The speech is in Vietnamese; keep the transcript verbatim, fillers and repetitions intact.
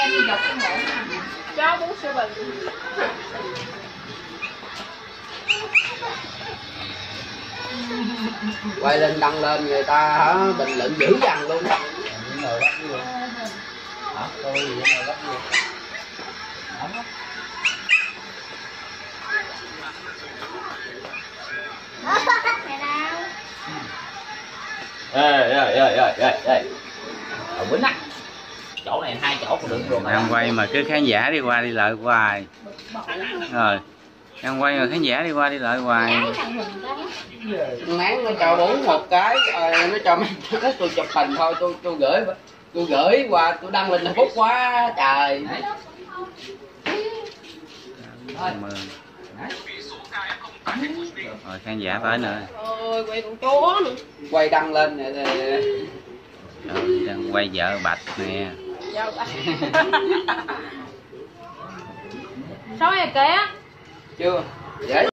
em đi dọc trong bộ cháu bún sữa bình. Quay lên đăng lên người ta hả bình luận dữ dằn luôn. Những người bắt luôn. Hả? Tôi gì những người bắt luôn. Hả? Ê ê ê ê ê ê. Ở Bính á. Chỗ này hai chỗ cũng được luôn. Đang quay mà cứ khán giả đi qua đi lại hoài. Rồi. Đang quay mà khán giả đi qua đi lại hoài. Máng nó cho bún một cái, rồi nó cho mấy cái tôi chụp hình thôi, tôi tôi gửi tôi gửi qua tôi đăng lên Facebook quá trời. Rồi khán giả tới nữa. Ôi quay con chó nữa. Quay đăng lên nè. Rồi đang quay vợ Bạch nè. Vợ Bạch. Sao vậy kìa? Chưa. Dễ.